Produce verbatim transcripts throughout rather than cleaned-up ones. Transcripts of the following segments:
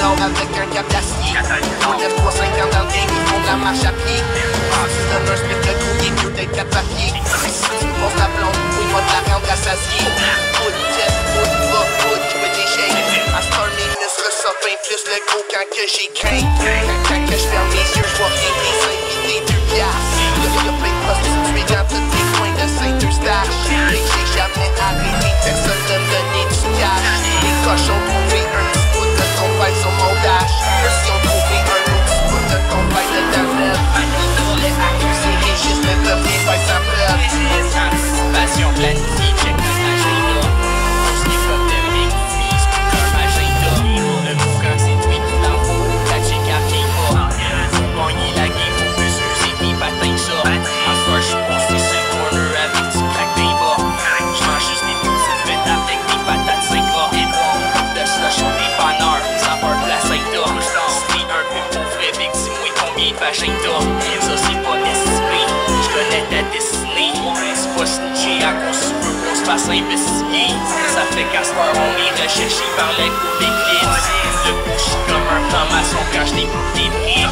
dehors avec un cap d'acier. neuf trois cinquante dans le game, ils font de la marche à pied. Si je donne un split de coup, il est mieux d'être quatre papiers. Si tu me poses la blonde, oui, moi de la rendre rassasiée. Foot, jet, foot, va, foot, je me déchaîne. À ce temps, mes muscles sortent bien plus le gros quand que j'ai craint. Quand que je ferme les yeux, je vois rien des cinq et des deux piastres. Y'a plein de prostituées dans tous les coins de Saint-Eustache. Et j'ai jamais arrêté, personne ne me donnait du cash. Les cochons ont trouvé un petit bout de ton père sur mon dash. Si on trouvait un autre petit bout de ton père de ta meuf, ils voulaient accuser Régis, mais peuvent rien faire sa preuve. Anticipation planifiée, check notre agenda. Pour ce qui est pas de big fees, leur agenda. Le boucan c'est tweet tout en haut, la check à pas. Faut gagner la game, faut plus user tes patins ça. En soir j'suis posté sur le corner avec du crack des bas. J'mange juste des petites frites avec des patates cinq A. De slush au dépanneur, ça part de la cinq A. Si t'es un peu pauvre avec dis-moi combien de vagins t'as. Ça c'est pas estimé, j'connais ta destinée. C'est pas snitché à cause tu veux qu'on se fasse investiguer. Ça fait qu'à ce soir on est recherché par les coups d'église. Le coup j'suis comme un franc-maçon quand j'découvre des prix.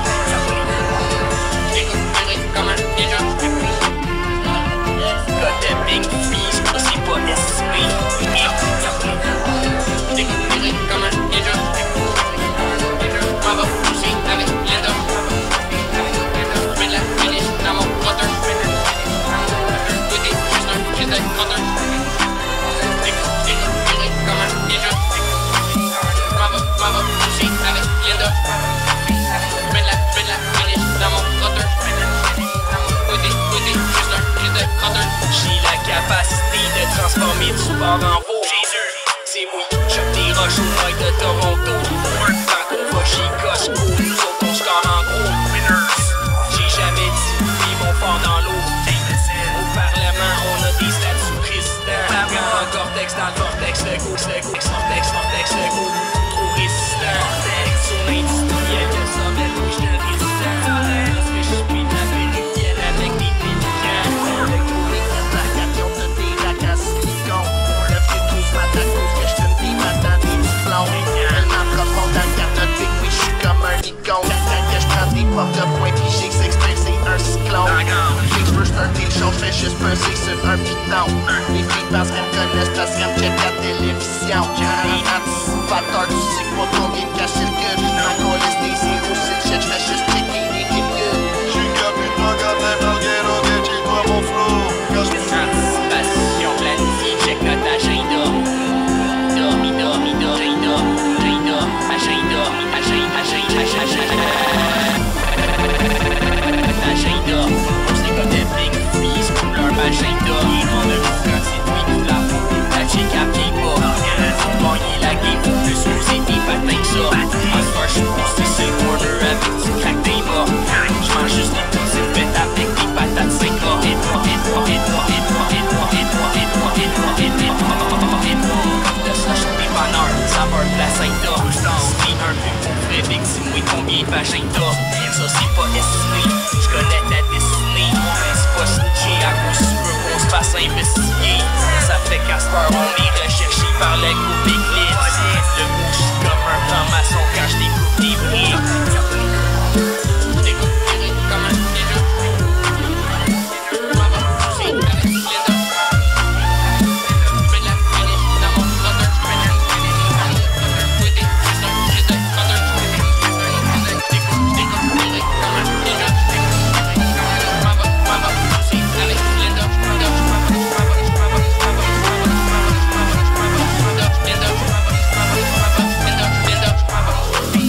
Comme un ninja. Got that big fees, ça c'est pas estimé. Découvrir comme un ninja. M'en va pousser avec Linda. J'mets la finish dans mon cutter. Côté juste un shit de cutter. Découvrir comme un ninja. M'en va, m'en va pousser avec Linda. J'mets la, j'mets la finish dans mon cutter. J'ai la capacité de transformer du bord en veau. C'est moi, choque des roches au nord de Toronto. Tant qu'on va chez Costco, nous autres on score en gros. J'ai jamais dit ils vont fort dans l'eau. Au Parlement, on a des statuts présidents. En cortex dans le vortex, le go, le go, vortex, vortex, le go. Trop résistant. Sur l'industriel, le sommet, rouge de résistant. Parce que je suis de la vénétienne avec des pédicants. Pop de point pis j'ai que s'exprime c'est un cyclone. Fait que j'veux starter le show, j'fais juste peser sur un piton. Les filles parce qu'elles me connaissent parce qu'elles me checkent la télévision. Anticipateur, tu sais pas combien de cash circule. Ma colisse des zéros, c'est le shit, j'fais juste checker les calculs. J'suis capable de regarder dans le ghetto, j'ai toi mon flow. Anticipation planifiée, check notre agenda. Dormi, dormi, agenda, agenda, agenda, agenda, agenda, agenda. Agenda, on sait comme des big freeze pour leur agenda. On a vu quand c'est lui tout la peau, la check à pied pas. Faut gagner la game, faut plus user tes patins que ça. En soir j'suis posté sur le corner avec du crack des bas. J'mange juste des petites frites avec des patates cinq A. Et toi, et toi, et toi, et toi, et toi, et toi, et toi, et toi, et toi, et toi. De slush au dépanneur, ça part de la cinq A. Si t'es un peu pauvre avec dis-moi combien de vagins t'as. Ça c'est pas estimé, j'connais ta destinée. C'est pas snitché à cause tu veux qu'on se fasse investiguer. Ça fait qu'à ce soir on est recherché par les coups d'église. Le coup j'suis comme un franc-maçon quand j'découvre des prix. Découvrir comme un ninja. M'en va pousser avec Linda. J'mets la finish dans mon cutter. Côté juste un shit de cutter. Découvrir comme un ninja. M'en va, m'en va pousser avec Linda. Linda, Linda, Linda, Linda, Linda.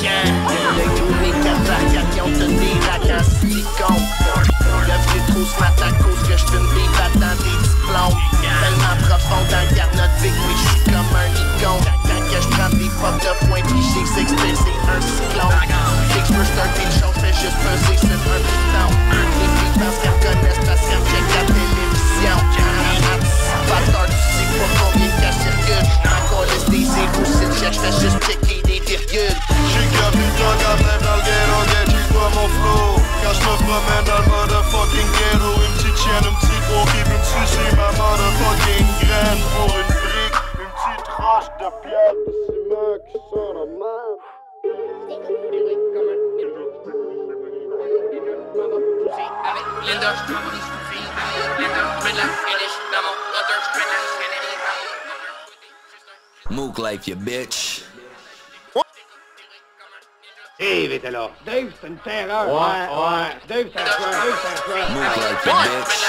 Le gros mes quatre qui ont toutes des racks en silicone. Le vieux trop se mat à cause que j'fume des battants, des diplômes. Tellement profond dans le garnotte big, oui j'suis comme un icône. Quand que j'prends des potes de pointe pis j'ai s'exprime, c'est un cyclone. Dès que j'peux starter une chose, j'fais juste peser sur un piton. Les filles pensent qu'elles connaissent parce qu'elles check la télévision. Anticipateur, tu sais pas combien de cas circulent. Encore laisse des zéros, si le check, j'fais juste checker des virgules. J'suis capitaine quand même dans le ghetto, get tu vois mon flow. Quand j'me promène dans le motherfucking ghetto, une petite chienne, un petit gros qui veut me sucer ma motherfucking graine. Pour une brique, une petite roche de pierre de ciment qui sort de merde. Avec Linda, Linda, j'mets de la finish dans mon butter, j'mets de la finish. Mook life, you bitch. Dave était là. Dave, c'est une terreur. Ouais, ouais. Dave, c'est un tueur. Dave, c'est un tueur. Mook like you bitch.